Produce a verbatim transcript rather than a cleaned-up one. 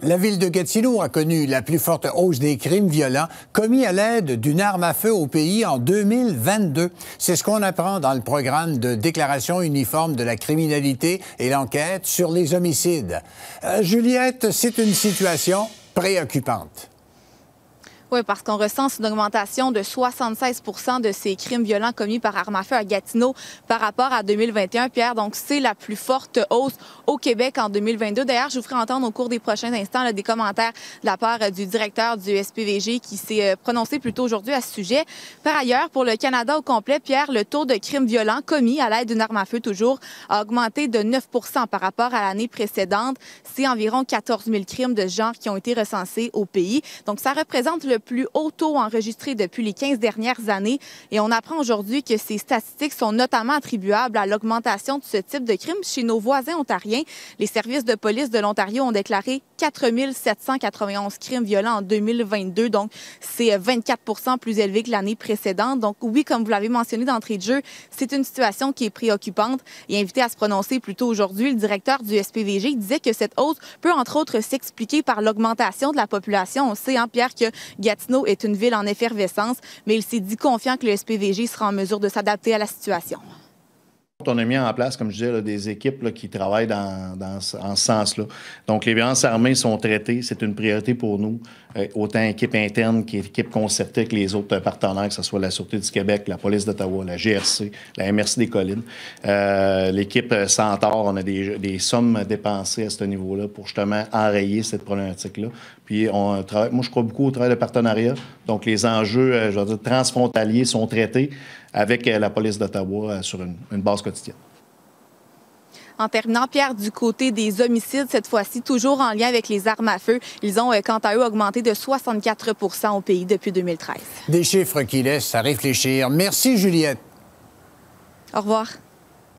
La ville de Gatineau a connu la plus forte hausse des crimes violents commis à l'aide d'une arme à feu au pays en deux mille vingt-deux. C'est ce qu'on apprend dans le programme de déclaration uniforme de la criminalité et l'enquête sur les homicides. Euh, Juliette, c'est une situation préoccupante. Oui, parce qu'on recense une augmentation de soixante-seize pour cent de ces crimes violents commis par arme à feu à Gatineau par rapport à deux mille vingt et un, Pierre. Donc, c'est la plus forte hausse au Québec en deux mille vingt-deux. D'ailleurs, je vous ferai entendre au cours des prochains instants là, des commentaires de la part du directeur du S P V G qui s'est prononcé plus tôt aujourd'hui à ce sujet. Par ailleurs, pour le Canada au complet, Pierre, le taux de crimes violents commis à l'aide d'une arme à feu toujours a augmenté de neuf pour cent par rapport à l'année précédente. C'est environ quatorze mille crimes de ce genre qui ont été recensés au pays. Donc, ça représente le plus haut taux enregistré depuis les quinze dernières années. Et on apprend aujourd'hui que ces statistiques sont notamment attribuables à l'augmentation de ce type de crime chez nos voisins ontariens. Les services de police de l'Ontario ont déclaré quatre mille sept cent quatre-vingt-onze crimes violents en deux mille vingt-deux. Donc, c'est vingt-quatre pour cent plus élevé que l'année précédente. Donc, oui, comme vous l'avez mentionné d'entrée de jeu, c'est une situation qui est préoccupante. Et invité à se prononcer plus tôt aujourd'hui, le directeur du S P V G disait que cette hausse peut, entre autres, s'expliquer par l'augmentation de la population. On sait, hein, Pierre, que Gatineau est une ville en effervescence, mais il s'est dit confiant que le S P V G sera en mesure de s'adapter à la situation. On a mis en place, comme je disais, là, des équipes là, qui travaillent dans, dans, en ce sens-là. Donc, les violences armées sont traitées. C'est une priorité pour nous, euh, autant équipe interne qu'équipe concertée avec les autres partenaires, que ce soit la Sûreté du Québec, la Police d'Ottawa, la G R C, la M R C des Collines. Euh, l'équipe Centaure, on a des, des sommes dépensées à ce niveau-là pour justement enrayer cette problématique-là. Puis, on travaille, moi, je crois beaucoup au travail de partenariat. Donc, les enjeux, euh, je veux dire, transfrontaliers sont traités avec la police d'Ottawa sur une, une base quotidienne. En terminant, Pierre, du côté des homicides, cette fois-ci, toujours en lien avec les armes à feu, ils ont, quant à eux, augmenté de soixante-quatre pour cent au pays depuis deux mille treize. Des chiffres qui laissent à réfléchir. Merci, Juliette. Au revoir.